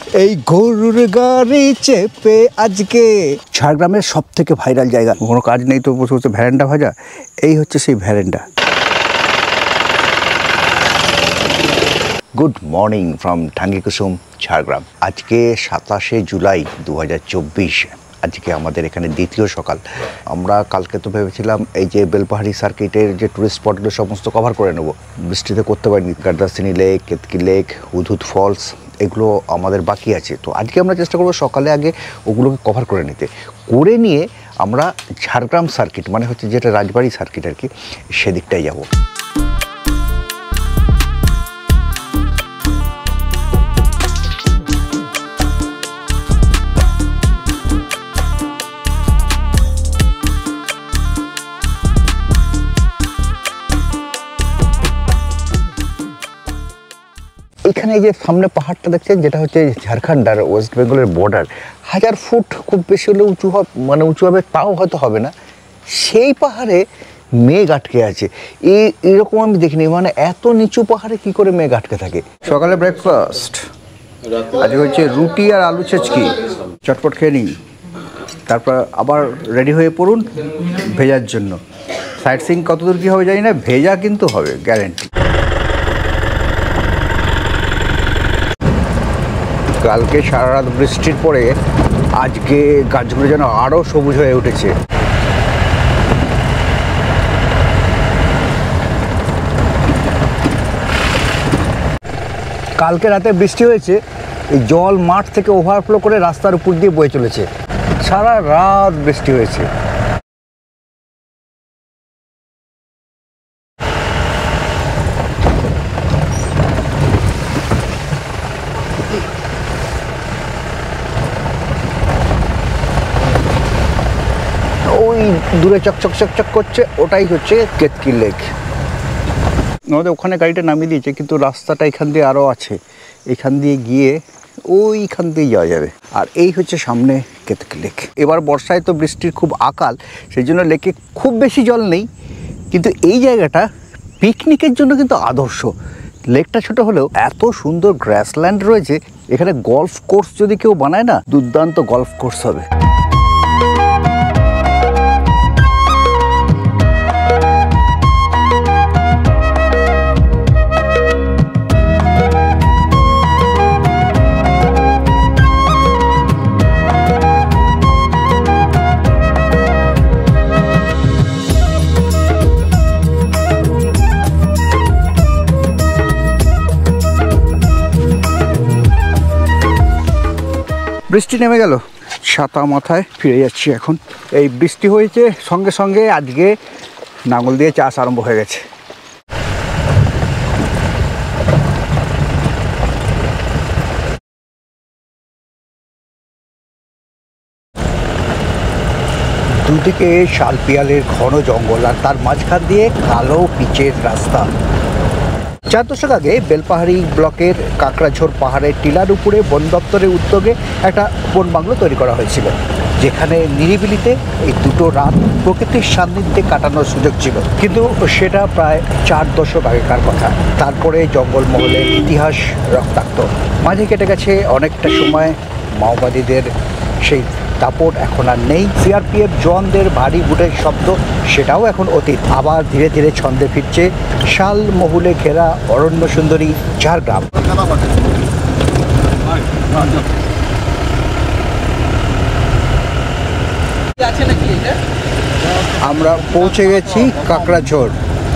এই গরুর গাড়ি চেপে আজকে ঝাড়গ্রামের সব থেকে ভাইরাল জায়গা, কোনো কাজ নেই তো বসে বসে ভ্যারেন্ডা ভাজা। এই হচ্ছে সেই ভ্যারেন্ডা। Good morning from Dhangikusum, Jhargram. আজকে 27শে জুলাই 2024। আজকে আমাদের এখানে দ্বিতীয় সকাল। আমরা কালকে তো ভেবেছিলাম এই যে বেলপাহাড়ি সার্কিটের যে টুরিস্ট স্পটগুলো সমস্ত কভার করে নেব, বৃষ্টিতে করতে পারিনি। Gardasini lake, Ketaki lake, Hudhud falls, এগুলো আমাদের বাকি আছে। তো আজকে আমরা চেষ্টা করবো সকালে আগে ওগুলোকে কভার করে নিতে। করে নিয়ে আমরা ঝাড়গ্রাম সার্কিট, মানে হচ্ছে যেটা রাজবাড়ি সার্কিট আর কি, সেদিকটাই যাব। এখানে যে সামনে পাহাড়টা দেখছেন, যেটা হচ্ছে ঝাড়খণ্ড আর ওয়েস্ট বেঙ্গলের বর্ডার, 1000 ফুট খুব বেশি হলে উঁচু উঁচু হবে, তাও হয়তো হবে না। সেই পাহাড়ে মেঘ আটকে আছে, এরকম আমি দেখিনি। মানে এত নিচু পাহাড়ে কি করে মেঘ আটকে থাকে। সকালে ব্রেকফাস্ট আজকে হচ্ছে রুটি আর আলু ছেচকি, চটপট খেয়ে নিন, তারপর আবার রেডি হয়ে পড়ুন ভেজার জন্য। সাইট সিইং কতদূর কী হবে জানি না, ভেজা কিন্তু হবে গ্যারেন্টি। কালকে সারা রাত বৃষ্টির পরে আজকে গাছগুলো যেন আরও সবুজ হয়ে উঠেছে। কালকে রাতে বৃষ্টি হয়েছে, এই জল মাঠ থেকে ওভারফ্লো করে রাস্তার উপর দিয়ে বয়ে চলেছে। সারা রাত বৃষ্টি হয়েছে। ওই দূরে চকচক চকচক করছে, ওটাই হচ্ছে কেতকি লেক। আমাদের ওখানে গাড়িটা নামিয়ে দিয়েছে, কিন্তু রাস্তাটা এখান দিয়ে আরও আছে। এখান দিয়ে গিয়ে ওইখান দিয়ে যাওয়া যাবে। আর এই হচ্ছে সামনে কেতকি লেক। এবার বর্ষায় তো বৃষ্টির খুব আকাল, সেই জন্য লেকে খুব বেশি জল নেই, কিন্তু এই জায়গাটা পিকনিকের জন্য কিন্তু আদর্শ। লেকটা ছোট হলেও এত সুন্দর গ্রাসল্যান্ড রয়েছে এখানে। গলফ কোর্স যদি কেউ বানায় না, দুর্দান্ত গলফ কোর্স হবে। বৃষ্টি নেমে গেল, ছাতা মাথায় ফিরে যাচ্ছি এখন। এই বৃষ্টি হয়েছে সঙ্গে সঙ্গে আজকে নাঙল দিয়ে চাষ আরম্ভ হয়ে গেছে। দুদিকে শাল পিয়ালের ঘন জঙ্গল, আর তার মাঝখান দিয়ে কালো পিচের রাস্তা। 4 দশক আগে বেলপাহাড়ি ব্লকের কাকড়াঝোড় পাহাড়ের টিলার উপরে বন দপ্তরের উদ্যোগে একটা বন বাংলো তৈরি করা হয়েছিল, যেখানে নিরিবিলিতে এই দুটো রাত প্রকৃতির সান্নিধ্যে কাটানোর সুযোগ ছিল। কিন্তু সেটা প্রায় 4 দশক আগেকার কথা। তারপরে জঙ্গলমহলের ইতিহাস রক্তাক্ত। মাঝে কেটে গেছে অনেকটা সময়, মাওবাদীদের সেই দাপট এখন আর নেই। সিআরপিএফ জওয়ানদের ভারী বুটের শব্দ, সেটাও এখন অতীত। আবার ধীরে ধীরে ছন্দে ফিরছে শাল মহুলে ঘেরা অরণ্য সুন্দরী ঝাড়গ্রাম। আমরা পৌঁছে গেছি কাকড়াঝোড়।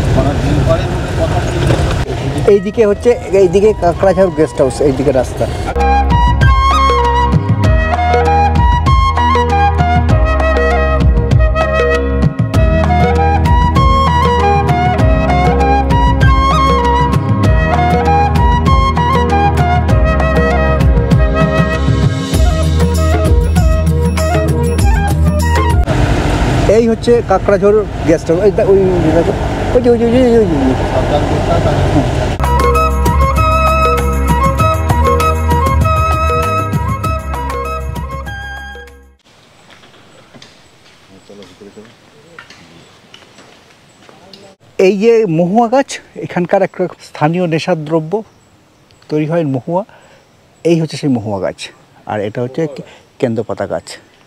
এইদিকে হচ্ছে, এইদিকে কাকড়াঝোড় গেস্ট হাউস, এইদিকে রাস্তা। এই হচ্ছে কাকড়াঝোড় গেস্ট হাউস। এই যে মহুয়া গাছ, এখানকার একটা স্থানীয় নেশাদ্রব্য তৈরি হয় মহুয়া। এই হচ্ছে সেই মহুয়া গাছ, আর এটা হচ্ছে কেন্দ্রপাতা গাছ।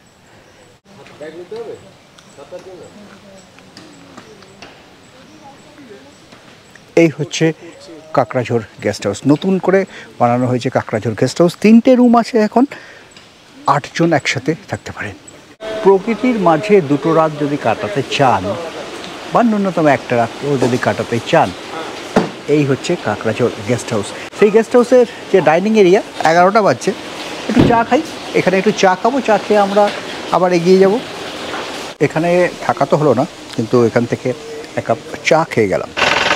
এই হচ্ছে কাকড়াঝোড় গেস্ট হাউস, নতুন করে বানানো হয়েছে কাকড়াঝোড় গেস্ট হাউস। 3টে রুম আছে, এখন 8 জন একসাথে থাকতে পারেন। প্রকৃতির মাঝে 2টো রাত যদি কাটাতে চান বা ন্যূনতম একটা রাতও যদি কাটাতে চান, এই হচ্ছে কাকড়াঝোড় গেস্ট হাউস। সেই গেস্ট হাউসের যে ডাইনিং এরিয়া, 11টা বাজছে, একটু চা খাই, এখানে একটু চা খাবো, চা খেয়ে আমরা আবার এগিয়ে যাব। এখানে থাকা তো হলো না, কিন্তু এখান থেকে 1 কাপ চা খেয়ে গেলাম।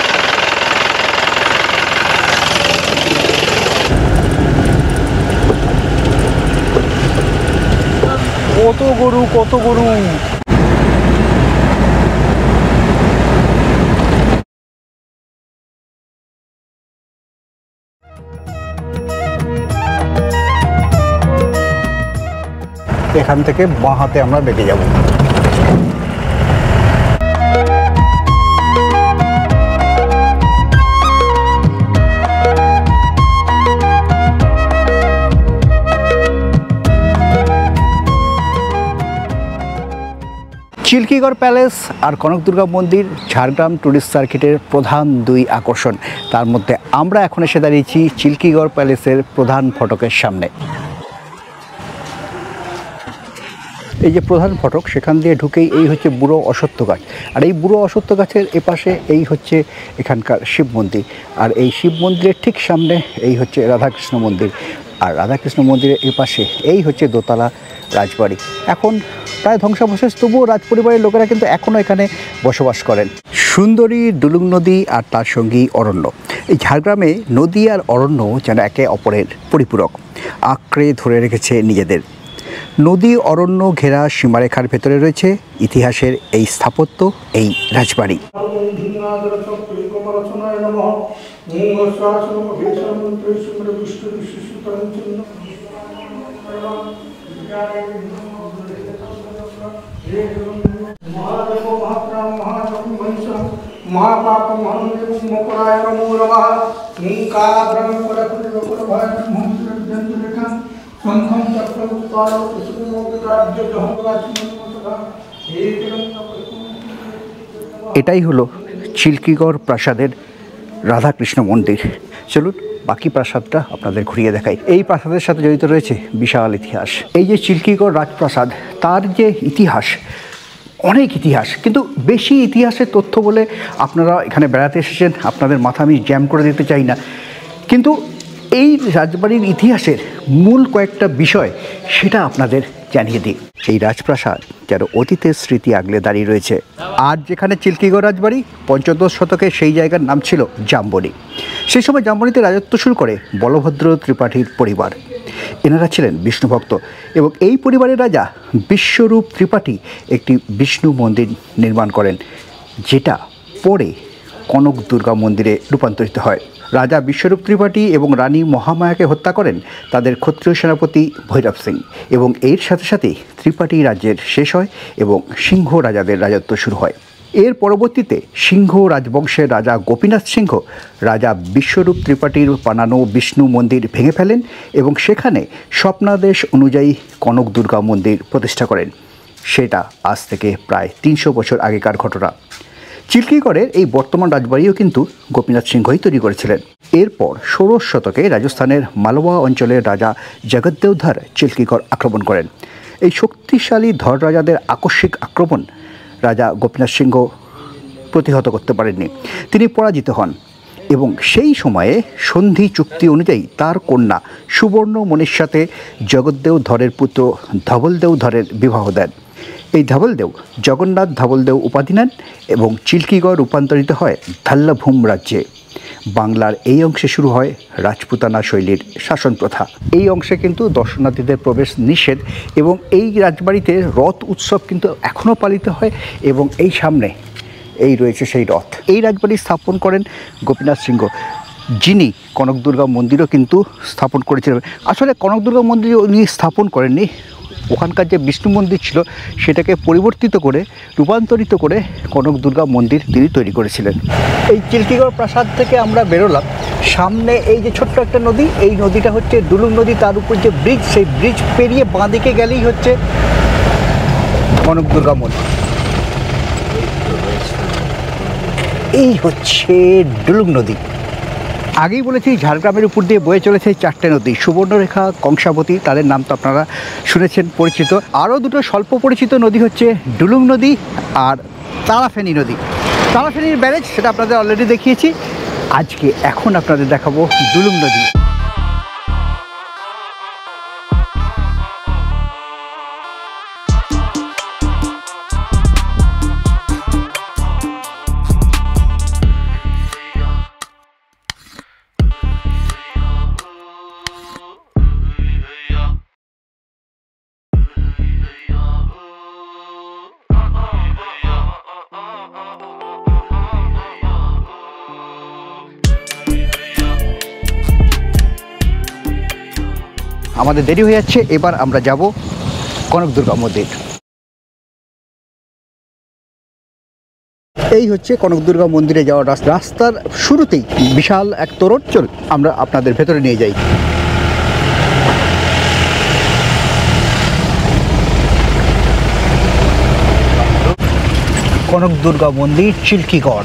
কত গরু, কত গরু! এখান থেকে বাঁ হাতে আমরা বেঁকে যাব। চিল্কিগড় প্যালেস আর কনক দুর্গা মন্দির ঝাড়গ্রাম ট্যুরিস্ট সার্কিটের প্রধান 2 আকর্ষণ। তার মধ্যে আমরা এখন এসে দাঁড়িয়েছি চিল্কিগড় প্যালেসের প্রধান ফটকের সামনে। এই যে প্রধান ফটক, সেখান দিয়ে ঢুকেই এই হচ্ছে বুড়ো অশ্বত্থ গাছ, আর এই বুড়ো অশ্বত্থ গাছের এপাশে এই হচ্ছে এখানকার শিব মন্দির, আর এই শিব মন্দিরের ঠিক সামনে এই হচ্ছে রাধাকৃষ্ণ মন্দির, আর রাধাকৃষ্ণ মন্দিরের এপাশে এই হচ্ছে দোতলা রাজবাড়ি। এখন প্রায় ধ্বংসাবশেষ, তবুও রাজ পরিবারের লোকেরা কিন্তু এখনও এখানে বসবাস করেন। সুন্দরী ডুলুং নদী আর তার সঙ্গী অরণ্য, এই ঝাড়গ্রামে নদী আর অরণ্য যেন একে অপরের পরিপূরক, আঁকড়ে ধরে রেখেছে নিজেদের। নদী অরণ্য ঘেরা সীমারেখার ভেতরে রয়েছে ইতিহাসের এই স্থাপত্য, এই রাজবাড়ি। এটাই হলো চিল্কিগড় প্রাসাদের রাধাকৃষ্ণ মন্দির। চলুন বাকি প্রাসাদটা আপনাদের ঘুরিয়ে দেখাই। এই প্রাসাদের সাথে জড়িত রয়েছে বিশাল ইতিহাস। এই যে চিল্কিগড় রাজপ্রাসাদ, তার যে ইতিহাস, অনেক ইতিহাস, কিন্তু বেশি ইতিহাসের তথ্য বলে আপনারা এখানে বেড়াতে এসেছেন, আপনাদের মাথা আমি জ্যাম করে দিতে চাই না, কিন্তু এই রাজবাড়ির ইতিহাসের মূল কয়েকটা বিষয় সেটা আপনাদের জানিয়ে দিই। এই রাজপ্রাসাদ যার অতীতের স্মৃতি আগলে দাঁড়িয়ে রয়েছে। আর যেখানে চিল্কিগড় রাজবাড়ি, 15দশ শতকে সেই জায়গার নাম ছিল জাম্বনি। সেই সময় জাম্বনিতে রাজত্ব শুরু করে বলভদ্র ত্রিপাঠীর পরিবার। এনারা ছিলেন বিষ্ণু ভক্ত, এবং এই পরিবারের রাজা বিশ্বরূপ ত্রিপাঠী একটি বিষ্ণু মন্দির নির্মাণ করেন, যেটা পরে কনক দুর্গা মন্দিরে রূপান্তরিত হয়। রাজা বিশ্বরূপ ত্রিপাঠী এবং রানী মহামায়াকে হত্যা করেন তাদের ক্ষত্রিয় সেনাপতি ভৈরব সিং, এবং এর সাথে সাথেই ত্রিপাঠী রাজ্যের শেষ হয় এবং সিংহ রাজাদের রাজত্ব শুরু হয়। এর পরবর্তীতে সিংহ রাজবংশের রাজা গোপীনাথ সিংহ রাজা বিশ্বরূপ ত্রিপাঠীর বানানো বিষ্ণু মন্দির ভেঙে ফেলেন এবং সেখানে স্বপ্নাদেশ অনুযায়ী কনক দুর্গা মন্দির প্রতিষ্ঠা করেন। সেটা আজ থেকে প্রায় 300 বছর আগেকার ঘটনা। চিল্কিগড়ের এই বর্তমান রাজবাড়িও কিন্তু গোপীনাথ সিংহই তৈরি করেছিলেন। এরপর 16 শতকে রাজস্থানের মালওয়া অঞ্চলের রাজা জগদ্দেওধর চিল্কিগড় আক্রমণ করেন। এই শক্তিশালী ধর রাজাদের আকস্মিক আক্রমণ রাজা গোপীনাথ সিংহ প্রতিহত করতে পারেননি, তিনি পরাজিত হন এবং সেই সময়ে সন্ধি চুক্তি অনুযায়ী তার কন্যা সুবর্ণমণির সাথে জগদ্দেওধরের পুত্র ধবলদেওধরের বিবাহ দেন। এই ধবলদেও জগন্নাথ ধবলদেও উপাধি নেন এবং চিল্কিগড় রূপান্তরিত হয় ধাল্লাভূম রাজ্যে। বাংলার এই অংশে শুরু হয় রাজপুতানা শৈলীর শাসন প্রথা। এই অংশে কিন্তু দর্শনার্থীদের প্রবেশ নিষেধ, এবং এই রাজবাড়িতে রথ উৎসব কিন্তু এখনও পালিত হয়, এবং এই সামনে এই রয়েছে সেই রথ। এই রাজবাড়ি স্থাপন করেন গোপীনাথ সিংহ, যিনি কনক দুর্গা মন্দিরও কিন্তু স্থাপন করেছিলেন। আসলে কনক দুর্গা মন্দির উনি স্থাপন করেননি, ওখানকার যে বিষ্ণু মন্দির ছিল সেটাকে পরিবর্তিত করে রূপান্তরিত করে কনক দুর্গা মন্দির তিনি তৈরি করেছিলেন। এই চিল্কিগড় প্রাসাদ থেকে আমরা বেরোলাম, সামনে এই যে ছোট্ট একটা নদী, এই নদীটা হচ্ছে ডুলুং নদী, তার উপর যে ব্রিজ, সেই ব্রিজ পেরিয়ে বাঁ দিকে গেলেই হচ্ছে কনক দুর্গা মন্দির। এই হচ্ছে ডুলুং নদী। আগেই বলেছি ঝাড়গ্রামের উপর দিয়ে বয়ে চলেছে 4টে নদী, সুবর্ণরেখা, কংসাবতী, তাদের নাম তো আপনারা শুনেছেন, পরিচিত। আরও দুটো স্বল্প পরিচিত নদী হচ্ছে ডুলুং নদী আর তারাফেনী নদী। তারাফেনীর ব্যারেজ সেটা আপনাদের অলরেডি দেখিয়েছি, আজকে এখন আপনাদের দেখাবো ডুলুং নদী। আমাদের দেরি হয়ে যাচ্ছে, এবার আমরা যাব কনক দুর্গা মন্দির। এই হচ্ছে কনক দুর্গা মন্দিরে যাওয়ার রাস্তা। রাস্তার শুরুতেই বিশাল এক তোরণ, চল আমরা আপনাদের ভেতরে নিয়ে যাই। কনক দুর্গা মন্দির, চিল্কিগড়,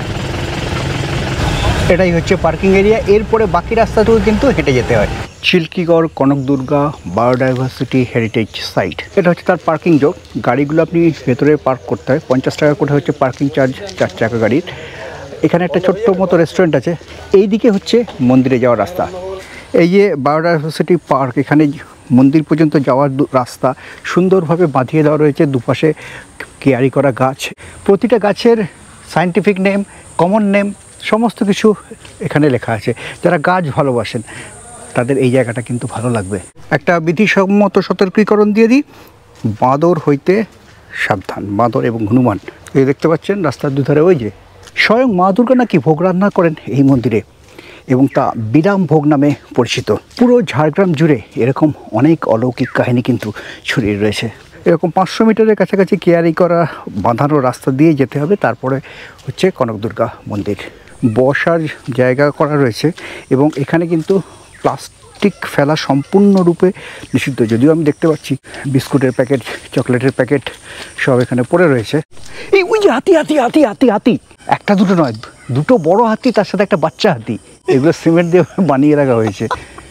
এটাই হচ্ছে পার্কিং এরিয়া। এরপরে বাকি রাস্তাটুকু কিন্তু হেঁটে যেতে হয়। Chilkigarh Kanak Durga biodiversity heritage site, এটা হচ্ছে তার পার্কিং জোন। গাড়িগুলো আপনি ভেতরে পার্ক করতে হয়, 50 টাকা করে হচ্ছে পার্কিং চার্জ 4 চাকা গাড়ির। এখানে একটা ছোট্ট মতো রেস্টুরেন্ট আছে। এই দিকে হচ্ছে মন্দিরে যাওয়ার রাস্তা। এই যে বায়োডাইভার্সিটি পার্ক, এখানে মন্দির পর্যন্ত যাওয়ার রাস্তা সুন্দরভাবে বাঁধিয়ে দেওয়া রয়েছে, দুপাশে কেয়ারি করা গাছ, প্রতিটা গাছের সায়েন্টিফিক নেম, কমন নেম, সমস্ত কিছু এখানে লেখা আছে। যারা গাছ ভালোবাসেন তাদের এই জায়গাটা কিন্তু ভালো লাগবে। একটা বিধিসম্মত সতর্কীকরণ দিয়ে দিই, বাঁদর হইতে সাবধান, বাঁদর এবং হনুমান। এই দেখতে পাচ্ছেন রাস্তার দুধারে ওই যে স্বয়ং মা দুর্গা নাকি ভোগ রান্না করেন এই মন্দিরে, এবং তা বিরাম ভোগ নামে পরিচিত। পুরো ঝাড়গ্রাম জুড়ে এরকম অনেক অলৌকিক কাহিনী কিন্তু ছড়িয়ে রয়েছে। এরকম 500 মিটারের কাছাকাছি কেয়ারি করা বাঁধানো রাস্তা দিয়ে যেতে হবে, তারপরে হচ্ছে কনক দুর্গা মন্দির। বসার জায়গা করা রয়েছে এবং এখানে কিন্তু প্লাস্টিক ফেলা সম্পূর্ণরূপে নিষিদ্ধ। যদিও আমি দেখতে পাচ্ছি বিস্কুটের প্যাকেট, চকলেটের প্যাকেট সব এখানে পড়ে রয়েছে। এই ওই যে হাতি হাতি হাতি হাতি হাতি, একটা দুটো নয়, দুটো বড় হাতি, তার সাথে একটা বাচ্চা হাতি, এগুলো সিমেন্ট দিয়ে বানিয়ে রাখা হয়েছে।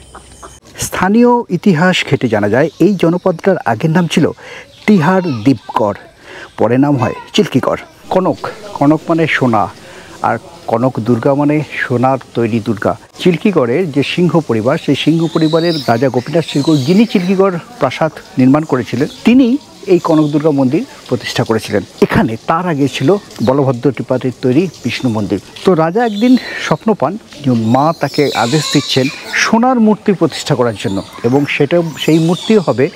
স্থানীয় ইতিহাস ঘেঁটে জানা যায় এই জনপদটার আগের নাম ছিল তিহার দ্বীপগড়, পরে নাম হয় চিল্কিগড়। কনক, কনক মানে সোনা, আর কনক দুর্গা মানে সোনার তৈরি দুর্গা। চিল্কিগড়ের যে সিংহ পরিবার, সেই সিংহ পরিবারের রাজা গোপীনাথ সিংহ, যিনি চিল্কিগড় প্রাসাদ নির্মাণ করেছিলেন, তিনি এই কনক দুর্গা মন্দির প্রতিষ্ঠা করেছিলেন। এখানে তার আগে ছিল বলভদ্র টিপাতের তৈরি বিষ্ণু মন্দির। তো রাজা একদিন স্বপ্ন পান যে মা তাকে আদেশ দিচ্ছেন সোনার মূর্তি প্রতিষ্ঠা করার জন্য, এবং সেই মূর্তিও হবে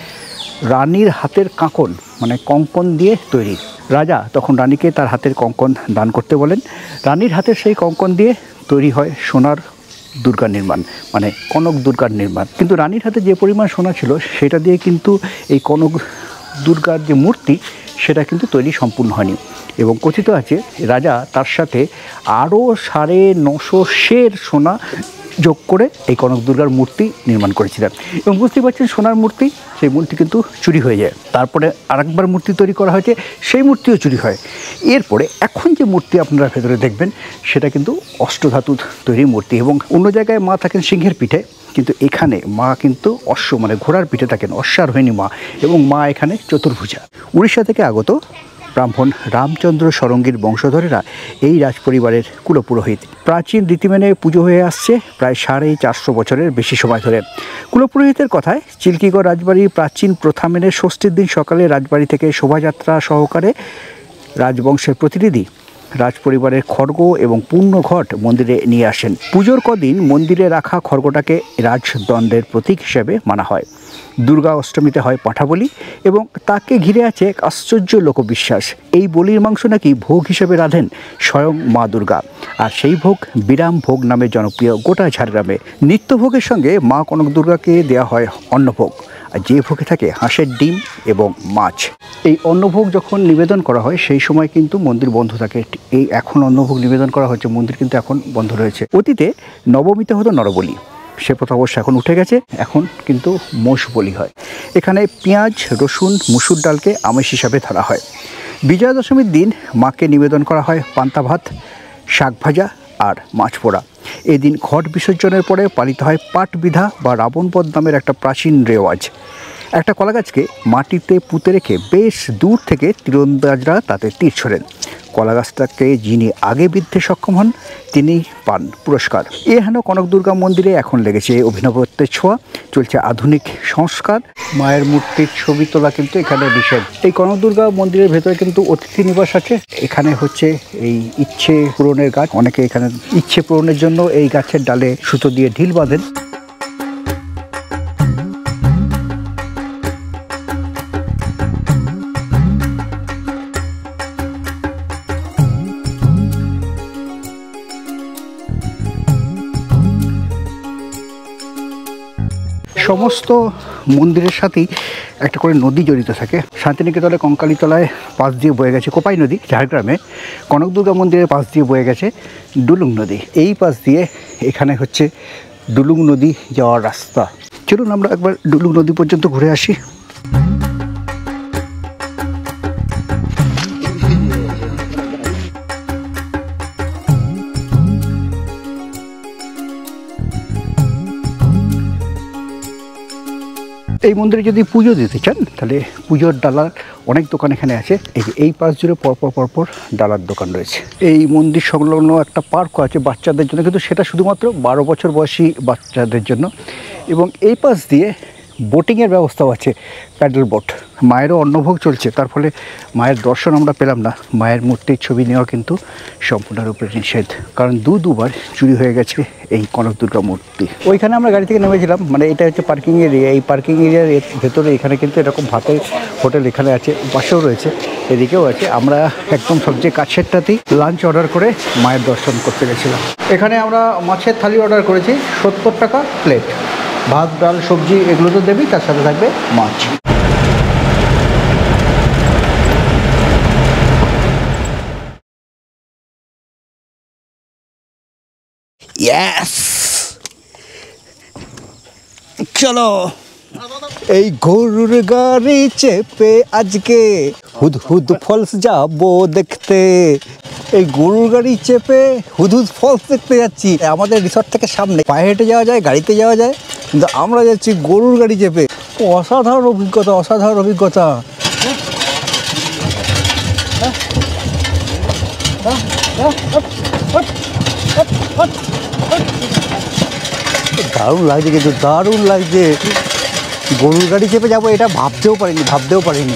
রানীর হাতের কাঁকন মানে কঙ্কন দিয়ে তৈরি। রাজা তখন রানীকে তার হাতের কঙ্কন দান করতে বলেন। রানীর হাতের সেই কঙ্কন দিয়ে তৈরি হয় সোনার দুর্গা নির্মাণ, মানে কনক দুর্গার নির্মাণ। কিন্তু রানীর হাতে যে পরিমাণ সোনা ছিল সেটা দিয়ে কিন্তু এই কনক দুর্গার যে মূর্তি সেটা কিন্তু তৈরি সম্পূর্ণ হয়নি, এবং কথিত আছে রাজা তার সাথে আরও 950 সের সোনা যোগ করে এই কনক দুর্গার মূর্তি নির্মাণ করেছিলেন। এবং বুঝতে পারছেন সোনার মূর্তি, সেই মূর্তি কিন্তু চুরি হয়ে যায়। তারপরে আরেকবার মূর্তি তৈরি করা হয়েছে, সেই মূর্তিও চুরি হয়। এরপরে এখন যে মূর্তি আপনারা ভেতরে দেখবেন সেটা কিন্তু অষ্টধাতু তৈরি মূর্তি, এবং অন্য জায়গায় মা থাকেন সিংহের পিঠে, কিন্তু এখানে মা কিন্তু অশ্ব মানে ঘোড়ার পিঠে থাকেন, অশ্বারোহিণী মা, এবং মা এখানে চতুর্ভুজা। উড়িষ্যা থেকে আগত ব্রাহ্মণ রামচন্দ্র ষড়ঙ্গীর বংশধরেরা এই রাজপরিবারের কুলপুরোহিত। প্রাচীন রীতি মেনে পুজো হয়ে আসছে প্রায় 450 বছরের বেশি সময় ধরে। কুলপুরোহিতের কথায় চিল্কিগড় রাজবাড়ির প্রাচীন প্রথা মেনে ষষ্ঠীর দিন সকালে রাজবাড়ি থেকে শোভাযাত্রা সহকারে রাজবংশের প্রতিনিধি রাজপরিবারের খড়গ এবং পূর্ণ ঘট মন্দিরে নিয়ে আসেন। পুজোর কদিন মন্দিরে রাখা খড়গটাকে রাজদণ্ডের প্রতীক হিসেবে মানা হয়। দুর্গা অষ্টমীতে হয় পাঁঠা বলি, এবং তাকে ঘিরে আছে এক আশ্চর্য লোকবিশ্বাস। এই বলির মাংস নাকি ভোগ হিসেবে রাধেন স্বয়ং মা দুর্গা, আর সেই ভোগ বিরাম ভোগ নামে জনপ্রিয় গোটা ঝাড়গ্রামে। নিত্যভোগের সঙ্গে মা কনক দুর্গাকে দেওয়া হয় অন্নভোগ, আর যে ভোগে থাকে হাঁসের ডিম এবং মাছ। এই অন্নভোগ যখন নিবেদন করা হয় সেই সময় কিন্তু মন্দির বন্ধ থাকে। এই এখন অন্নভোগ নিবেদন করা হচ্ছে, মন্দির কিন্তু এখন বন্ধ রয়েছে। অতীতে নবমীতে হতো নরবলি, সে প্রথা অবশ্য এখন উঠে গেছে, এখন কিন্তু মোষ বলি হয়। এখানে পেঁয়াজ, রসুন, মুসুর ডালকে আমিষ হিসাবে ধরা হয়। বিজয়া দশমীর দিন মাকে নিবেদন করা হয় পান্তা ভাত, শাক ভাজা আর মাছ পোড়া। এই দিন ঘট বিসর্জনের পরে পালিত হয় পাট বিধা বা রাবণবধ নামের একটা প্রাচীন রেওয়াজ। একটা কলা গাছকে মাটিতে পুঁতে রেখে বেশ দূর থেকে তীরন্দাজরা তাতে তীর ছোড়েন। কলা গাছটাকে যিনি আগে বিদ্ধে সক্ষম হন তিনি পান পুরস্কার। হেন কনক দুর্গা মন্দিরে এখন লেগেছে অভিনবত্বের ছোঁয়া, চলছে আধুনিক সংস্কার। মায়ের মূর্তির ছবি তোলা কিন্তু এখানে নিষেধ। এই কনক দুর্গা মন্দিরের ভেতরে কিন্তু অতিথি নিবাস আছে। এখানে হচ্ছে এই ইচ্ছে পূরণের গাছ, অনেকে এখানে ইচ্ছে পূরণের জন্য এই গাছের ডালে সুতো দিয়ে ঢিল বাঁধেন। সমস্ত মন্দিরের সাথেই একটা করে নদী জড়িত থাকে। শান্তিনিকেতনে কঙ্কালীতলায় পাশ দিয়ে বয়ে গেছে কোপাই নদী, ঝাড়গ্রামে কনক দুর্গা মন্দিরের পাশ দিয়ে বয়ে গেছে ডুলুং নদী। এই পাশ দিয়ে এখানে হচ্ছে ডুলুং নদী যাওয়ার রাস্তা। চলুন আমরা একবার ডুলুং নদী পর্যন্ত ঘুরে আসি। এই মন্দিরে যদি পুজো দিতে চান তাহলে পুজোর ডালার অনেক দোকান এখানে আছে। এই পাশ জুড়ে পরপর ডালার দোকান রয়েছে। এই মন্দির সংলগ্ন একটা পার্কও আছে বাচ্চাদের জন্য, কিন্তু সেটা শুধুমাত্র 12 বছর বয়সী বাচ্চাদের জন্য। এবং এই পাশ দিয়ে বোটিংয়ের ব্যবস্থাও আছে, প্যাডেল বোট। মায়েরও অন্নভোগ চলছে, তার ফলে মায়ের দর্শন আমরা পেলাম না। মায়ের মূর্তির ছবি নেওয়া কিন্তু সম্পূর্ণরূপে নিষেধ, কারণ দুবার চুরি হয়ে গেছে এই কনক দুর্গা মূর্তি। ওইখানে আমরা গাড়ি থেকে নেমেছিলাম, মানে এটা হচ্ছে পার্কিং এরিয়া। এই পার্কিং এরিয়ার ভেতরে এখানে কিন্তু এরকম ভাতের হোটেল এখানে আছে, পাশেও রয়েছে, এদিকেও আছে। আমরা একদম সবচেয়ে কাছেরটাতেই লাঞ্চ অর্ডার করে মায়ের দর্শন করতে গেছিলাম। এখানে আমরা মাছের থালি অর্ডার করেছি, 70 টাকা প্লেট। ভাত, ডাল, সবজি এগুলো তো দেবেই, তার সাথে থাকবে মাছ। ইয়েস, চলো। এই গরুর গাড়ি চেপে আজকে হুদহুদ ফলস যাবো দেখতে। এই গরুর গাড়ি চেপে হুদহুদ ফলস দেখতে যাচ্ছি। আমাদের রিসর্ট থেকে সামনে পায়ে হেঁটে যাওয়া যায়, গাড়িতে যাওয়া যায়, কিন্তু আমরা যাচ্ছি গরুর গাড়ি চেপে। অসাধারণ অভিজ্ঞতা, অসাধারণ অভিজ্ঞতা। দারুণ লাগছে, কিন্তু দারুণ লাগছে। গরুর গাড়ি চেপে যাবো এটা ভাবতেও পারিনি।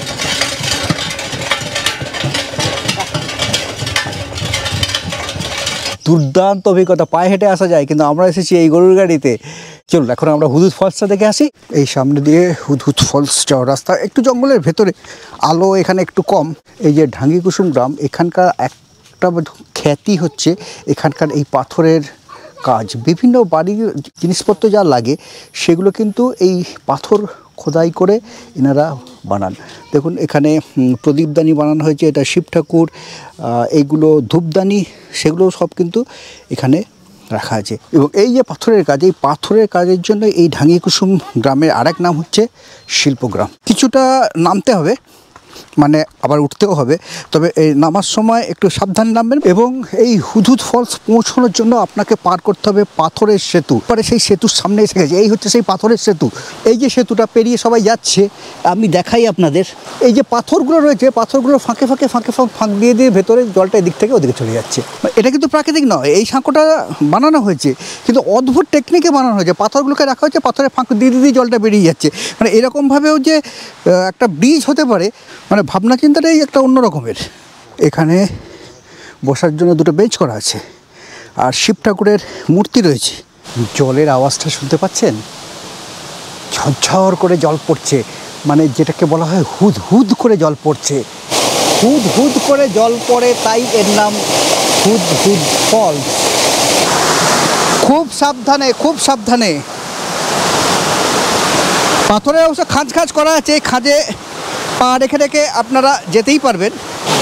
দুর্দান্ত অভিজ্ঞতা, পায়ে হেঁটে আসা যায়, কিন্তু আমরা এসেছি এই গরুর গাড়িতে। চলুন এখন আমরা হুদহুদ ফলসটা দেখে আসি। এই সামনে দিয়ে হুদহুদ ফলস যাওয়ার রাস্তা, একটু জঙ্গলের ভেতরে, আলো এখানে একটু কম। এই যে ঢাঙ্গি কুসুম গ্রাম, এখানকার একটা খ্যাতি হচ্ছে এখানকার এই পাথরের কাজ। বিভিন্ন বাড়ির জিনিসপত্র যা লাগে সেগুলো কিন্তু এই পাথর খোদাই করে এনারা বানান। দেখুন এখানে প্রদীপদানি বানানো হয়েছে, এটা শিব ঠাকুর। এইগুলো ধূপদানি, সেগুলো সব কিন্তু এখানে রাখা আছে। এবং এই যে পাথরের কাজ, এই পাথরের কাজের জন্য এই ঢাঙ্গি কুসুম গ্রামের আরেক নাম হচ্ছে শিল্পগ্রাম। কিছুটা নামতে হবে, মানে আবার উঠতেও হবে, তবে এই নামার সময় একটু সাবধান নামবেন। এবং এই হুদহুদ ফলস পৌঁছানোর জন্য আপনাকে পার করতে হবে পাথরের সেতু। পরে সেই সেতুর সামনে এসে গেছে, এই হচ্ছে সেই পাথরের সেতু। এই যে সেতুটা পেরিয়ে সবাই যাচ্ছে, আমি দেখাই আপনাদের। এই যে পাথরগুলো রয়েছে, পাথরগুলো ফাঁকে ফাঁক দিয়ে ভেতরে জলটা এদিক থেকে ওদিকে চলে যাচ্ছে। এটা কিন্তু প্রাকৃতিক নয়, এই সাঁকোটা বানানো হয়েছে, কিন্তু অদ্ভুত টেকনিকে বানানো হয়েছে। পাথরগুলোকে রাখা হচ্ছে, পাথরের ফাঁক দিয়ে জলটা বেরিয়ে যাচ্ছে। মানে এরকমভাবেও যে একটা ব্রিজ হতে পারে, মানে ভাবনা চিন্তাটাই একটা অন্য রকমের। এখানে বসার জন্য দুটো বেঞ্চ করা আছে, আর শিব ঠাকুরের মূর্তি রয়েছে। জলের আওয়াজটা শুনতে পাচ্ছেন? ঝরঝর করে জল পড়ছে, মানে যেটাকে বলা হয় হুদ করে জল পড়ছে। হুদ করে জল পড়ে, তাই এর নাম হুদহুদ ফলস। খুব সাবধানে। পাথরে অবশ্য খাঁজ খাঁজ করা আছে, খাঁজে পা রেখে রেখে আপনারা যেতেই পারবেন।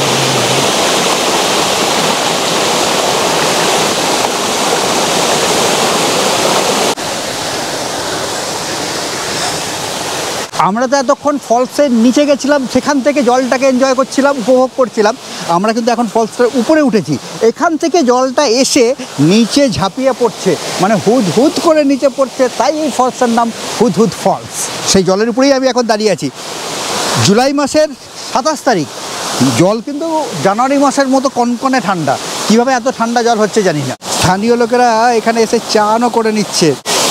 আমরা তো এতক্ষণ ফলসের নিচে গেছিলাম, সেখান থেকে জলটাকে এনজয় করছিলাম, উপভোগ করছিলাম। আমরা কিন্তু এখন ফলসটার উপরে উঠেছি। এখান থেকে জলটা এসে নিচে ঝাঁপিয়ে পড়ছে, মানে হুদ হুদ করে নিচে পড়ছে, তাই এই ফলসের নাম হুদ হুদ ফলস। সেই জলের উপরেই আমি এখন দাঁড়িয়ে আছি। জুলাই মাসের 27 তারিখ, জল কিন্তু জানুয়ারি মাসের মতো কনকনে ঠান্ডা। কীভাবে এত ঠান্ডা জল হচ্ছে জানি না। স্থানীয় লোকেরা এখানে এসে চানও করে নিচ্ছে।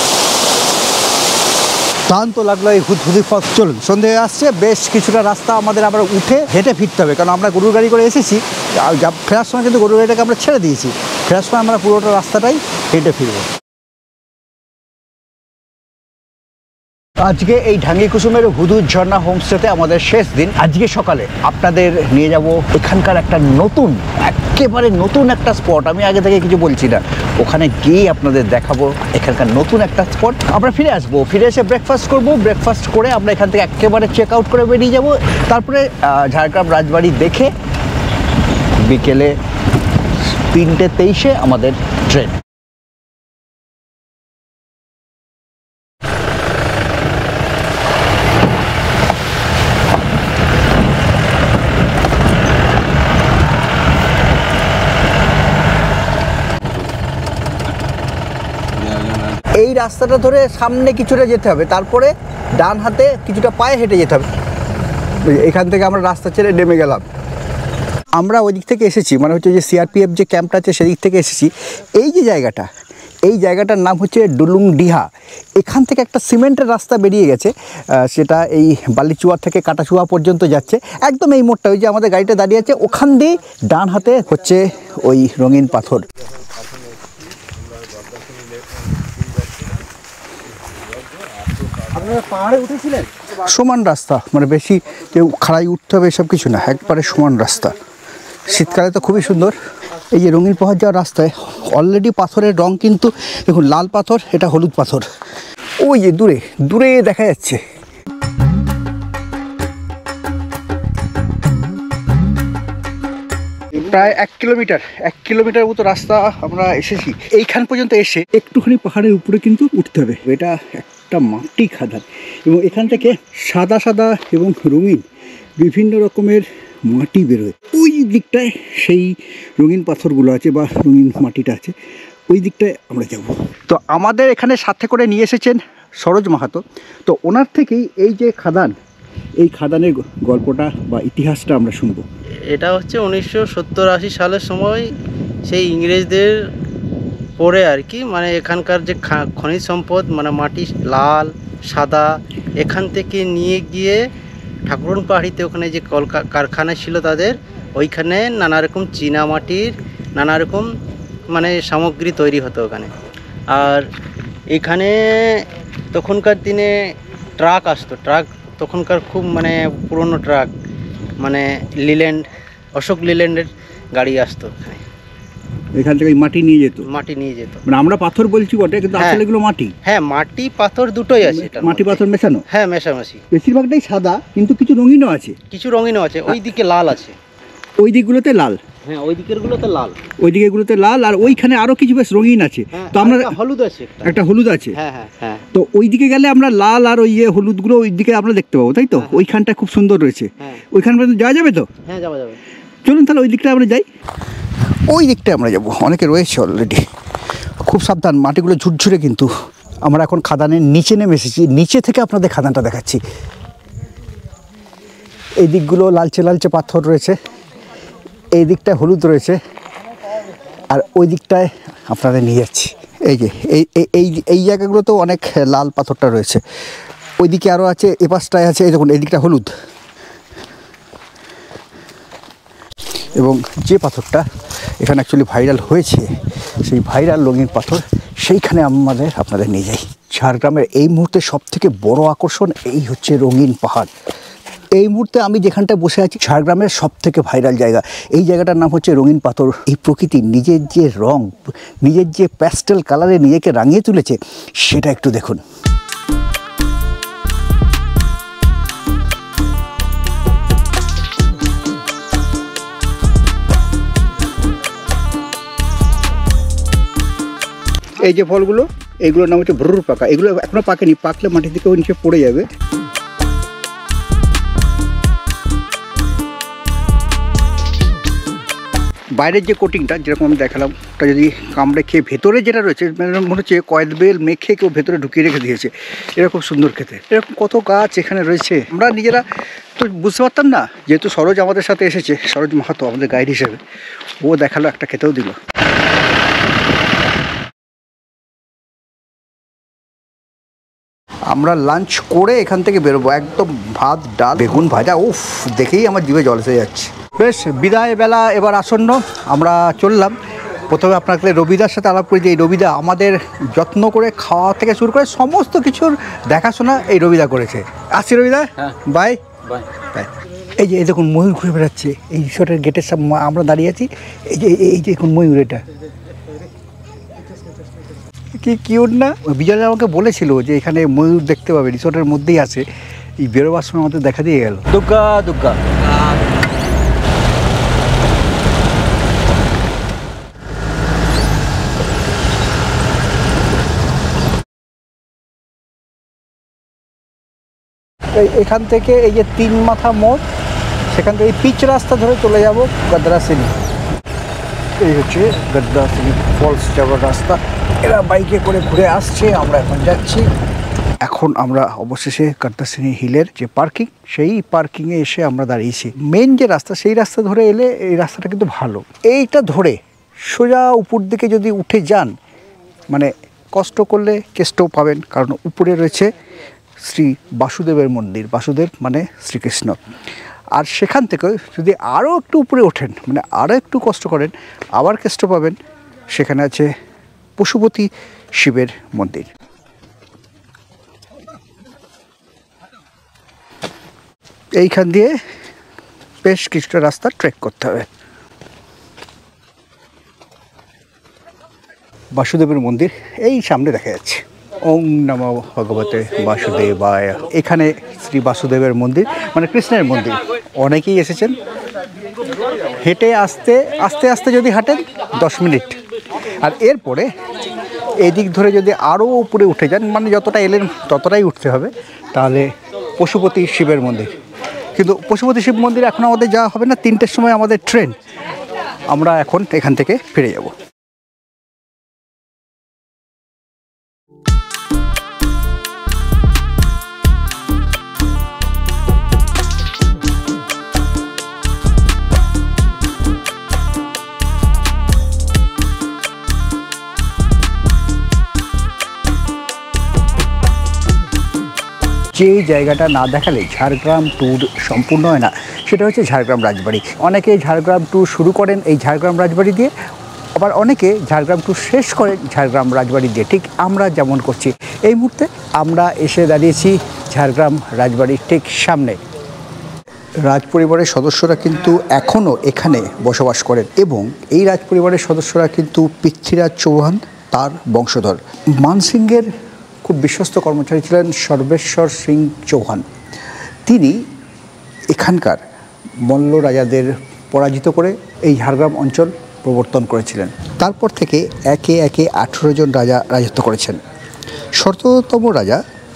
ক্লান্ত লাগলো এই হুদহুদি ফলস। চলুন, সন্ধে হয়ে আসছে, বেশ কিছুটা রাস্তা আমাদের আবার উঠে হেঁটে ফিরতে হবে, কারণ আমরা গরুর গাড়ি করে এসেছি। ফেরার সময় কিন্তু গরুর গাড়িটাকে আমরা ছেড়ে দিয়েছি। ফেরার সময় আমরা পুরোটা রাস্তাটাই হেঁটে ফিরবো। আজকে এই ঢাঙ্গি কুসুমের হুদুদ ঝর্ণা হোমস্টেতে আমাদের শেষ দিন। আজকে সকালে আপনাদের নিয়ে যাব এখানকার একটা নতুন, একেবারে নতুন একটা স্পট। আমি আগে থেকে কিছু বলছি না, ওখানে গিয়ে আপনাদের দেখাবো এখানকার নতুন একটা স্পট। আমরা ফিরে আসবো, ফিরে এসে ব্রেকফাস্ট করব। ব্রেকফাস্ট করে আমরা এখান থেকে একেবারে চেক আউট করে বেরিয়ে যাব। তারপরে ঝাড়গ্রাম রাজবাড়ি দেখে বিকেলে 3:23 আমাদের ট্রেন। এই রাস্তাটা ধরে সামনে কিছুটা যেতে হবে, তারপরে ডান হাতে কিছুটা পায়ে হেঁটে যেতে হবে। এখান থেকে আমরা রাস্তা ছেড়ে নেমে গেলাম। আমরা ওই দিক থেকে এসেছি, মানে হচ্ছে যে সিআরপিএফ যে ক্যাম্পটা আছে সেদিক থেকে এসেছি। এই যে জায়গাটা, এই জায়গাটার নাম হচ্ছে ডুলুংডিহা। এখান থেকে একটা সিমেন্টের রাস্তা বেরিয়ে গেছে, সেটা এই বালিচুয়া থেকে কাটাচুয়া পর্যন্ত যাচ্ছে। একদম এই মোড়টা, ওই যে আমাদের গাড়িটা দাঁড়িয়ে আছে, ওখান দিয়ে ডান হাতে হচ্ছে ওই রঙিন পাথর। আপনারা পাহাড়ে উঠেছিলেন? সমান রাস্তা, মানে বেশি কেউ খাড়াই উঠতে হবে এসব কিছু না, একবারে সমান রাস্তা। শীতকালে তো খুবই সুন্দর। এই যে রঙিন পাহাড় যাওয়ার রাস্তায় অলরেডি পাথরের রং কিন্তু দেখুন, লাল পাথর, এটা হলুদ পাথর। ওই যে দূরে দূরে দেখা যাচ্ছে। প্রায় 1 কিলোমিটার মতো রাস্তা আমরা এসেছি। এইখান পর্যন্ত এসে একটুখানি পাহাড়ের উপরে কিন্তু উঠতে হবে। এটা একটা মাটি খাদান, এবং এখান থেকে সাদা সাদা এবং রঙিন বিভিন্ন রকমের মাটি বেরোয়। ওই দিকটায় সেই রঙিন পাথরগুলো আছে বা রঙিন মাটিটা আছে, ওই দিকটায় আমরা যাব। তো আমাদের এখানে সাথে করে নিয়ে এসেছেন সরোজ মাহাতো। তো ওনার থেকেই এই যে খাদান, এই খাদানের গল্পটা বা ইতিহাসটা আমরা শুনবো। এটা হচ্ছে 1970-80 সালের সময় সেই ইংরেজদের পরে আর কি, মানে এখানকার যে খনিজ সম্পদ, মানে মাটি লাল সাদা, এখান থেকে নিয়ে গিয়ে ঠাকুরন পাহাড়িতে ওখানে যে কারখানা ছিল তাদের, ওইখানে নানা রকম চীনা মাটির নানা রকম মানে সামগ্রী তৈরি হতো ওখানে। আর এখানে তখনকার দিনে ট্রাক আসতো, ট্রাক তখনকার খুব মানে পুরনো ট্রাক, মানে লিল্যান্ড, অশোক লিল্যান্ডের গাড়ি আসতো এখান থেকে মাটি নিয়ে যেত। মানে আমরা পাথর বলছি বটে, কিন্তু আসলে এগুলো মাটি। হ্যাঁ, মাটি পাথর দুটোই আছে, এটা মাটি পাথর মেশানো। হ্যাঁ, মেশামেশি। বেশিরভাগটাই সাদা, কিন্তু কিছু রঙিনও আছে। ওই দিকে লাল আছে, ওই দিকগুলোতে লাল। হ্যাঁ, ওই দিকেরগুলোতে লাল, ওই দিকেগুলোতে লাল, আর ওইখানে আরো কিছু বেশ রঙিন আছে। তো আমরা হলুদ আছে, একটা হলুদ আছে। হ্যাঁ হ্যাঁ হ্যাঁ। তো ওই দিকে গেলে আমরা লাল আর ওই হলুদগুলো ওই দিকে আমরা দেখতে পাবো, তাই তো? ওইখানটা খুব সুন্দর রয়েছে। ওইখান পর্যন্ত যাওয়া যাবে তো? হ্যাঁ, যাওয়া যাবে। চলুন তাহলে ওই দিকটা আমরা যাই। ওই দিকটা আমরা যাবো, অনেকে রয়েছে অলরেডি। খুব সাবধান, মাটিগুলো ঝুরঝুরে কিন্তু। আমরা এখন খাদানের নিচে নেমে এসেছি, নিচে থেকে আপনাদের খাদানটা দেখাচ্ছি। এই দিকগুলো লালচে লালচে পাথর রয়েছে, এই দিকটায় হলুদ রয়েছে, আর ওই দিকটায় আপনাদের নিয়ে যাচ্ছি। এই যে এই জায়গাগুলোতেও অনেক লাল পাথরটা রয়েছে, ওই দিকে আরও আছে, এ পাশটায় আছে। এই দেখুন, এই দিকটা হলুদ। এবং যে পাথরটা এখানে অ্যাকচুয়ালি ভাইরাল হয়েছে, সেই ভাইরাল রঙিন পাথর, সেইখানে আপনাদের নিয়ে যাই। ঝাড়গ্রামের এই মুহূর্তে সবথেকে বড় আকর্ষণ এই হচ্ছে রঙিন পাহাড়। এই মুহূর্তে আমি যেখানটায় বসে আছি, ঝাড়গ্রামের সবথেকে ভাইরাল জায়গা। এই জায়গাটার নাম হচ্ছে রঙিন পাথর। এই প্রকৃতি নিজের যে রং, নিজের যে প্যাস্টেল কালারে নিজেকে রাঙিয়ে তুলেছে, সেটা একটু দেখুন। এই যে ফলগুলো, এইগুলোর নাম হচ্ছে ভ্রুর পাকা। এগুলো এখনো পাকেনি, পাকলে মাটির দিকে নিচে পড়ে যাবে। বাইরের যে কোটিংটা যেরকম আমি দেখালাম, ওটা যদি কামড়ে খেয়ে ভেতরে যেটা রয়েছে মনে হচ্ছে কয়েল বেল মেখে কেউ ভেতরে ঢুকিয়ে রেখে দিয়েছে, এরকম সুন্দর খেতে। এরকম কত গাছ এখানে রয়েছে, আমরা নিজেরা তো বুঝতে পারতাম না। যেহেতু সরোজ আমাদের সাথে এসেছে, সরোজ মাহাতো আমাদের গাইড হিসেবে, ও দেখালো, একটা খেতেও দিল। আমরা লাঞ্চ করে এখান থেকে বেরোবো, একদম ভাত ডাল বেগুন ভাজা, উফ দেখেই আমার জিভে জল এসে যাচ্ছে। বেশ, বিদায় বেলা এবার আসন্ন, আমরা চললাম। প্রথমে আপনাকে রবিদার সাথে আলাপ করি যে এই রবিদা আমাদের যত্ন করে খাওয়া থেকে শুরু করে সমস্ত কিছুর দেখাশোনা এই রবিদা করেছে। আসছি রবিদা, বাই বাই বাই। এই যে এই দেখুন ময়ূর ঘুরে বেড়াচ্ছে এই রিসোর্টের গেটের সামনে, আমরা দাঁড়িয়ে আছি। এই যে দেখুন ময়ূর, এটা কি কিউট না? বিজয় আমাকে বলেছিল যে এখানে ময়ূর দেখতে পাবে, রিসোর্টের মধ্যেই আছে। এই বেরোবার সময় আমাদের দেখা দিয়ে গেল। দুর্গা দুর্গা। এখান থেকে এই যে 3 মাথা মোড়, সেখান থেকে এই পিচ রাস্তা ধরে চলে যাব গদ্দাসিনী। এই হচ্ছে গদ্দাসিনী ফলস যাওয়ার রাস্তা। এরা বাইকে করে ঘুরে আসছে, আমরা এখন যাচ্ছি। এখন আমরা অবশেষে গদ্দাসিনী হিলের যে পার্কিং, সেই পার্কিংয়ে এসে আমরা দাঁড়িয়েছি। মেন যে রাস্তা, সেই রাস্তা ধরে এলে এই রাস্তাটা কিন্তু ভালো। এইটা ধরে সোজা উপর দিকে যদি উঠে যান, মানে কষ্ট করলে কেষ্টও পাবেন, কারণ উপরে রয়েছে শ্রী বাসুদেবের মন্দির। বাসুদেব মানে শ্রীকৃষ্ণ। আর সেখান থেকে যদি আরও একটু উপরে ওঠেন, মানে আরও একটু কষ্ট করেন, আবার কেষ্ট পাবেন, সেখানে আছে পশুপতি শিবের মন্দির। এইখান দিয়ে বেশ কিছুটা রাস্তা ট্রেক করতে হবে। বাসুদেবের মন্দির এই সামনে দেখা যাচ্ছে। ওম নমো ভগবতে বাসুদেবায়। এখানে শ্রী বাসুদেবের মন্দির, মানে কৃষ্ণের মন্দির। অনেকেই এসেছেন। হেঁটে আস্তে আস্তে আস্তে যদি হাঁটেন 10 মিনিট, আর এরপরে এদিক ধরে যদি আরও উপরে উঠে যান, মানে যতটা এলেন ততটাই উঠতে হবে, তাহলে পশুপতি শিবের মন্দির। কিন্তু পশুপতি শিব মন্দির এখন আমাদের যাওয়া হবে না, 3টের সময় আমাদের ট্রেন। আমরা এখন এখান থেকে ফিরে যাব। যে জায়গাটা না দেখালে ঝাড়গ্রাম ট্যুর সম্পূর্ণ হয় না, সেটা হচ্ছে ঝাড়গ্রাম রাজবাড়ি। অনেকে ঝাড়গ্রাম ট্যুর শুরু করেন এই ঝাড়গ্রাম রাজবাড়ি দিয়ে, আবার অনেকে ঝাড়গ্রাম ট্যুর শেষ করেন ঝাড়গ্রাম রাজবাড়ি দিয়ে, ঠিক আমরা যেমন করছি। এই মুহূর্তে আমরা এসে দাঁড়িয়েছি ঝাড়গ্রাম রাজবাড়ির ঠিক সামনে। রাজপরিবারের সদস্যরা কিন্তু এখনও এখানে বসবাস করেন, এবং এই রাজপরিবারের সদস্যরা কিন্তু পৃথ্বীরাজ চৌহান তার বংশধর। মানসিংহের খুব বিশ্বস্ত কর্মচারী ছিলেন সর্বেশ্বর সিং চৌহান। তিনি এখানকার মল্ল রাজাদের পরাজিত করে এই ঝাড়গ্রাম অঞ্চল প্রবর্তন করেছিলেন। তারপর থেকে একে একে 18 জন রাজা রাজত্ব করেছেন। 17তম রাজা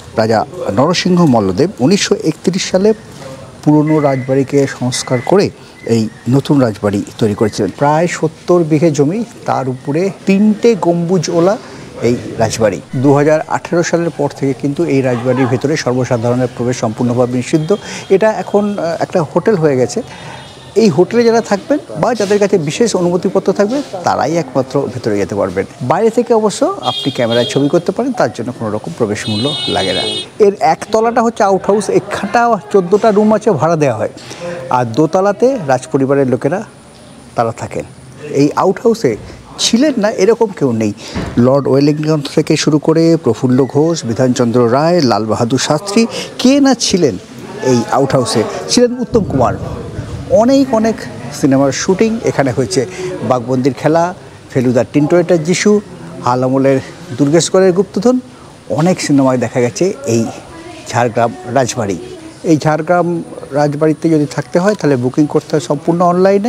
নরসিংহ মল্লদেব 1931 সালে পুরনো রাজবাড়িকে সংস্কার করে এই নতুন রাজবাড়ি তৈরি করেছিলেন। প্রায় 70 বিঘে জমি, তার উপরে 3টে গম্বুজওয়ালা এই রাজবাড়ি। 2018 সালের পর থেকে কিন্তু এই রাজবাড়ির ভেতরে সর্বসাধারণের প্রবেশ সম্পূর্ণভাবে নিষিদ্ধ। এটা এখন একটা হোটেল হয়ে গেছে। এই হোটেলে যারা থাকবেন বা যাদের কাছে বিশেষ অনুমতিপত্র থাকবে, তারাই একমাত্র ভেতরে যেতে পারবেন। বাইরে থেকে অবশ্য আপনি ক্যামেরায় ছবি করতে পারেন, তার জন্য কোনো রকম প্রবেশ মূল্য লাগে না। এর একতলাটা হচ্ছে আউট হাউস, এখানটা 14টা রুম আছে, ভাড়া দেওয়া হয়। আর দোতলাতে রাজপরিবারের লোকেরা তারা থাকেন। এই আউট হাউসে ছিলেন না এরকম কেউ নেই। লর্ড ওয়েলিংটন থেকে শুরু করে প্রফুল্ল ঘোষ, বিধানচন্দ্র রায়, লাল বাহাদুর শাস্ত্রী, কে না ছিলেন এই আউট হাউসে। ছিলেন উত্তম কুমার। অনেক সিনেমার শুটিং এখানে হয়েছে। বাঘবন্দির খেলা, ফেলুদার টিন্টোয়েটার যিশু, হাল আমলের দুর্গেশ্বরের গুপ্তধন, অনেক সিনেমায় দেখা গেছে এই ঝাড়গ্রাম রাজবাড়ি। এই ঝাড়গ্রাম রাজবাড়িতে যদি থাকতে হয় তাহলে বুকিং করতে হয় সম্পূর্ণ অনলাইনে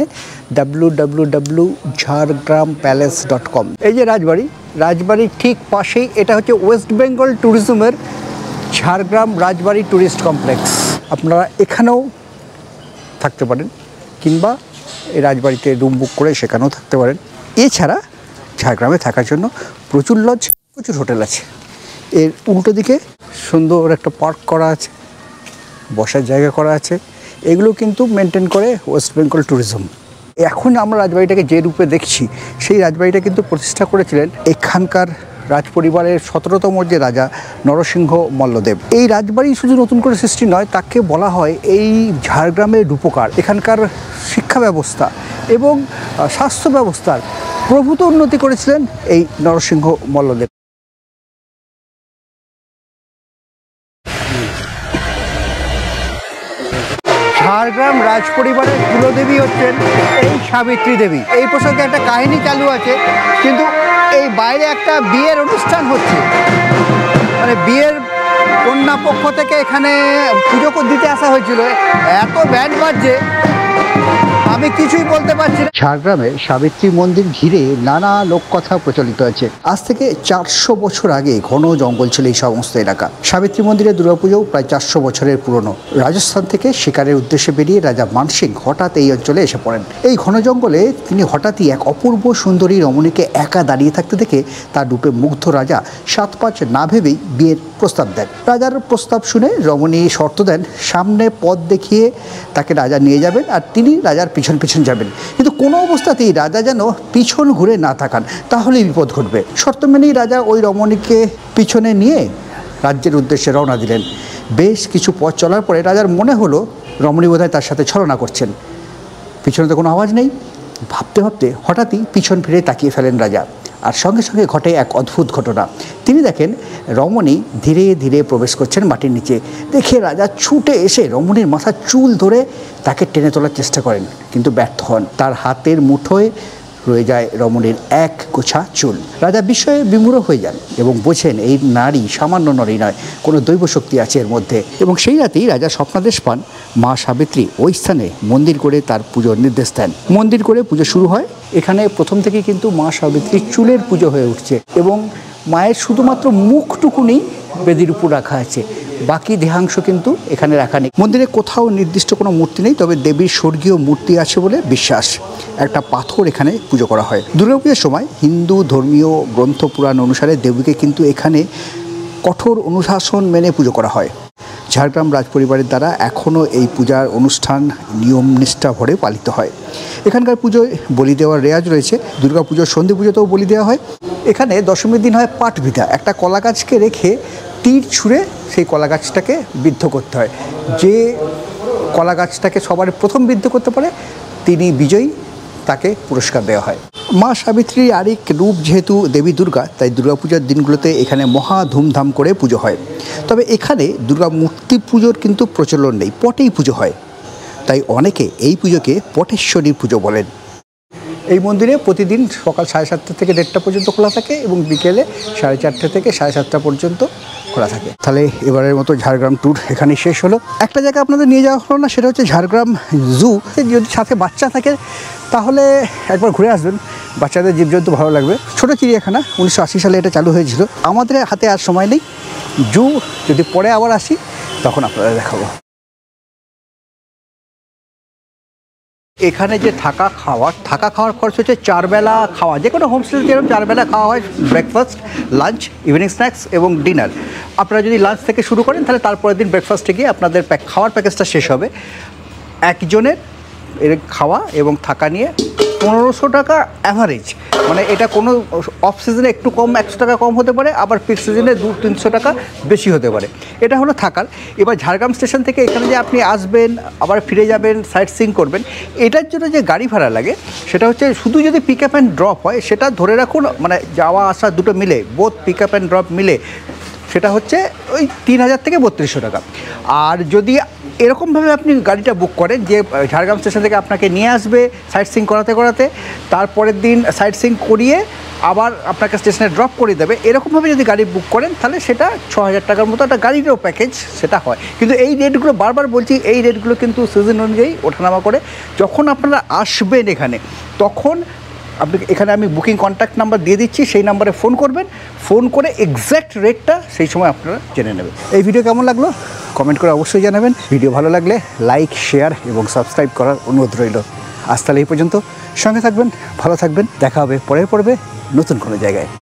www.jhargrampalace.com। এই যে রাজবাড়ির ঠিক পাশেই এটা হচ্ছে ওয়েস্ট বেঙ্গল ট্যুরিজমের ঝাড়গ্রাম রাজবাড়ি ট্যুরিস্ট কমপ্লেক্স। আপনারা এখানেও থাকতে পারেন কিংবা এই রাজবাড়িতে রুম বুক করে সেখানেও থাকতে পারেন। এছাড়া ঝাড়গ্রামে থাকার জন্য প্রচুর লজ, প্রচুর হোটেল আছে। এর উল্টো দিকে সুন্দর একটা পার্ক করা আছে, বসার জায়গা করা আছে। এগুলো কিন্তু মেনটেন করে ওয়েস্ট বেঙ্গল ট্যুরিজম। এখন আমরা রাজবাড়িটাকে যে রূপে দেখছি সেই রাজবাড়িটা কিন্তু প্রতিষ্ঠা করেছিলেন এখানকার রাজপরিবারের 17তম যে রাজা নরসিংহ মল্লদেব। এই রাজবাড়ি শুধু নতুন করে সৃষ্টি নয়, তাকে বলা হয় এই ঝাড়গ্রামের রূপকার। এখানকার শিক্ষা ব্যবস্থা এবং স্বাস্থ্য ব্যবস্থার প্রভূত উন্নতি করেছিলেন এই নরসিংহ মল্লদেব। ঝাড়গ্রাম রাজপরিবারের কুলদেবী হচ্ছেন এই সাবিত্রী দেবী। এই প্রসঙ্গে একটা কাহিনী চালু আছে, কিন্তু এই বাইরে একটা বিয়ের অনুষ্ঠান হচ্ছে, মানে বিয়ের কন্যা পক্ষ থেকে এখানে পুজো দিতে আসা হয়েছিল। এত ব্যান্ড বাজছে আমি কিছুই বলতে পারছি না। ঝাড়গ্রামে সাবিত্রী মন্দির ঘিরে নানা লোককথা প্রচলিত আছে। আজ থেকে 400 বছর আগে ঘন জঙ্গল ছিল এই সমস্ত এলাকা। সাবিত্রী মন্দিরের দুর্গাপুজোও প্রায় 400 বছরের পুরনো। রাজস্থান থেকে শিকারের উদ্দেশ্যে বেরিয়ে রাজা মানসিং হঠাৎ এই অঞ্চলে এসে পড়েন। এই ঘন জঙ্গলে তিনি হঠাৎই এক অপূর্ব সুন্দরী রমণীকে একা দাঁড়িয়ে থাকতে দেখে তার রূপে মুগ্ধ রাজা 7-5 না ভেবেই বিয়ের প্রস্তাব দেন। রাজার প্রস্তাব শুনে রমণী শর্ত দেন, সামনে পথ দেখিয়ে তাকে রাজা নিয়ে যাবেন আর তিনি রাজার পিছন পিছন যাবেন, কিন্তু কোনো অবস্থাতেই রাজা যেন পিছন ঘুরে না তাকান, তাহলেই বিপদ ঘটবে। শর্ত মেনেই রাজা ওই রমণীকে পিছনে নিয়ে রাজ্যের উদ্দেশ্যে রওনা দিলেন। বেশ কিছু পথ চলার পরে রাজার মনে হলো রমণী বোধহয় তার সাথে ছলনা করছেন। পিছনে তো কোনো আওয়াজ নেই। ভাবতে ভাবতে হঠাৎই পিছন ফিরে তাকিয়ে ফেলেন রাজা, আর সঙ্গে সঙ্গে ঘটে এক অদ্ভুত ঘটনা। তিনি দেখেন রমণী ধীরে ধীরে প্রবেশ করছেন মাটির নিচে। দেখে রাজা ছুটে এসে রমণীর মাথার চুল ধরে তাকে টেনে তোলার চেষ্টা করেন, কিন্তু ব্যর্থ হন। তার হাতের মুঠোয় রয়ে যায় রমণীর এক গোছা চুল। রাজা বিস্ময়ে বিমূঢ় হয়ে যান এবং বোঝেন এই নারী সামান্য নারী নয়, কোনো দৈব শক্তি আছে এর মধ্যে। এবং সেই রাতেই রাজা স্বপ্নাদেশ পান মা সাবিত্রী ওই স্থানে মন্দির করে তার পুজোর নির্দেশ দেন। মন্দির করে পুজো শুরু হয়। এখানে প্রথম থেকেই কিন্তু মা সাবিত্রীর চুলের পুজো হয়ে উঠছে এবং মায়ের শুধুমাত্র মুখটুকুনি বেদির উপর রাখা আছে, বাকি দেহাংশ কিন্তু এখানে রাখা নেই। মন্দিরে কোথাও নির্দিষ্ট কোনো মূর্তি নেই, তবে দেবীর স্বর্গীয় মূর্তি আছে বলে বিশ্বাস। একটা পাথর এখানে পুজো করা হয়। দুর্গাপুজোর সময় হিন্দু ধর্মীয় গ্রন্থ পুরাণ অনুসারে দেবীকে কিন্তু এখানে কঠোর অনুশাসন মেনে পুজো করা হয়। ঝাড়গ্রাম রাজপরিবারের দ্বারা এখনও এই পূজার অনুষ্ঠান নিয়ম নিষ্ঠা ভরে পালিত হয়। এখানকার পুজোয় বলি দেওয়ার রেওয়াজ রয়েছে। দুর্গাপুজোর সন্ধি পুজোতেও বলি দেওয়া হয়। এখানে দশমীর দিন হয় পাট বিধা। একটা কলা গাছকে রেখে তীর ছুঁড়ে সেই কলা গাছটাকে বিদ্ধ করতে হয়। যে কলা গাছটাকে সবার প্রথম বিদ্ধ করতে পারে তিনি বিজয়ী, তাকে পুরস্কার দেওয়া হয়। মা সাবিত্রীর আরেক রূপ যেহেতু দেবী দুর্গা, তাই দুর্গাপূজার দিনগুলোতে এখানে মহা ধুমধাম করে পুজো হয়। তবে এখানে দুর্গা মূর্তি পুজোর কিন্তু প্রচলন নেই, পটেই পুজো হয়। তাই অনেকে এই পুজোকে পটেশ্বরীর পুজো বলেন। এই মন্দিরে প্রতিদিন সকাল 7:30 থেকে 1:30 পর্যন্ত খোলা থাকে এবং বিকেলে 4:30 থেকে 7:30 পর্যন্ত খোলা থাকে। তাহলে এবারের মতো ঝাড়গ্রাম ট্যুর এখানেই শেষ হলো। একটা জায়গা আপনাদের নিয়ে যাওয়া হলো না, সেটা হচ্ছে ঝাড়গ্রাম জু। যদি সাথে বাচ্চা থাকে তাহলে একবার ঘুরে আসবেন, বাচ্চাদের জীবজন্তু ভালো লাগবে। ছোটো চিড়িয়াখানা, 1980 সালে এটা চালু হয়েছিল। আমাদের হাতে আর সময় নেই। জু যদি পরে আবার আসি তখন আপনাদের দেখাবো। এখানে যে থাকা খাওয়ার খরচ হচ্ছে 4 বেলা খাওয়া। যে কোনো হোমস্টে যেরকম 4 বেলা খাওয়া হয়, ব্রেকফাস্ট, লাঞ্চ, ইভিনিং স্ন্যাক্স এবং ডিনার। আপনারা যদি লাঞ্চ থেকে শুরু করেন তাহলে তারপরের দিন ব্রেকফাস্টে গিয়ে আপনাদের খাওয়ার প্যাকেজটা শেষ হবে। একজনের এর খাওয়া এবং থাকা নিয়ে 1500 টাকা অ্যাভারেজ। মানে এটা কোনো অফ সিজনে একটু কম, 100 টাকা কম হতে পারে, আবার পিক সিজনে 200-300 টাকা বেশি হতে পারে। এটা হলো থাকার। এবার ঝাড়গ্রাম স্টেশন থেকে এখানে যে আপনি আসবেন, আবার ফিরে যাবেন, সাইট সিইং করবেন, এটার জন্য যে গাড়ি ভাড়া লাগে সেটা হচ্ছে শুধু যদি পিক আপ অ্যান্ড ড্রপ হয়, সেটা ধরে রাখুন মানে যাওয়া আসা দুটো মিলে, both pick up and drop মিলে সেটা হচ্ছে ওই 3,000 থেকে 3,200 টাকা। আর যদি এরকমভাবে আপনি গাড়িটা বুক করেন যে ঝাড়গ্রাম স্টেশন থেকে আপনাকে নিয়ে আসবে সাইট সিইং করাতে করাতে, তারপরের দিন সাইট সিইং করিয়ে আবার আপনাকে স্টেশনে ড্রপ করে দেবে, এরকমভাবে যদি গাড়ি বুক করেন তাহলে সেটা 6,000 টাকার মতো একটা গাড়িরও প্যাকেজ সেটা হয়। কিন্তু এই রেটগুলো বারবার বলছি, এই রেটগুলো কিন্তু সিজন অনুযায়ী ওঠানামা করে। যখন আপনারা আসবেন এখানে তখন আপনি এখানে আমি বুকিং কন্ট্যাক্ট নাম্বার দিয়ে দিচ্ছি, সেই নাম্বারে ফোন করবেন, ফোন করে এক্স্যাক্ট রেটটা সেই সময় আপনারা জেনে নেবেন। এই ভিডিও কেমন লাগলো কমেন্ট করে অবশ্যই জানাবেন। ভিডিও ভালো লাগলে লাইক, শেয়ার এবং সাবস্ক্রাইব করার অনুরোধ রইল। আজ তাহলে এই পর্যন্ত, সঙ্গে থাকবেন, ভালো থাকবেন, দেখা হবে পরের পর্বে নতুন কোনো জায়গায়।